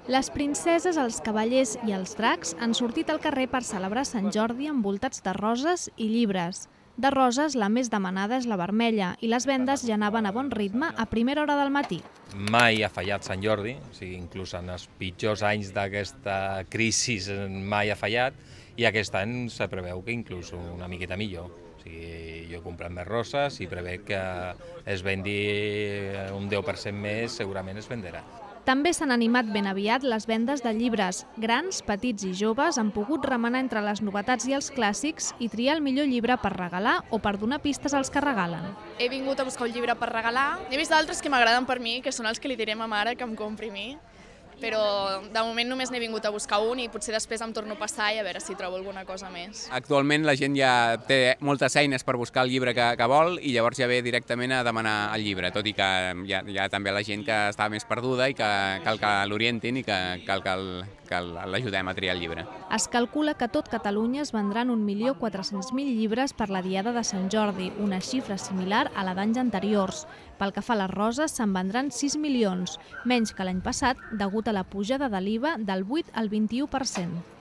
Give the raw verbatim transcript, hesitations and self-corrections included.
Les princeses, els cavallers i els dracs han sortit al carrer per celebrar Sant Jordi envoltats de roses i llibres. De roses, la més demanada és la vermella i les vendes ja anaven a bon ritme a primera hora del matí. Mai ha fallat Sant Jordi, o sigui, inclús en els pitjors anys d'aquesta crisi mai ha fallat, i aquest any se preveu que inclús una miqueta millor. O sigui, jo he comprat més roses i prevec que es vendi un deu per cent més, segurament es venderà. També s'han animat ben aviat les vendes de llibres. Grans, petits i joves han pogut remenar entre les novetats i els clàssics i triar el millor llibre per regalar o per donar pistes als que regalen. He vingut a buscar un llibre per regalar. He vist d'altres que m'agraden per mi, que són els que li diré a ma mare que em compri a mi, però de moment només n'he vingut a buscar un i potser després em torno a passar i a veure si trobo alguna cosa més. Actualment la gent ja té moltes eines per buscar el llibre que, que vol i llavors ja ve directament a demanar el llibre, tot i que hi ha, hi ha també la gent que està més perduda i que cal que l'orientin i que cal que, que l'ajudem a triar el llibre. Es calcula que a tot Catalunya es vendran un milió quatre-cents mil llibres per la Diada de Sant Jordi, una xifra similar a la d'anys anteriors. Pel que fa a les roses, se'n vendran sis milions, menys que l'any passat, degut a la pujada de l'I V A del vuit al vint-i-u per cent.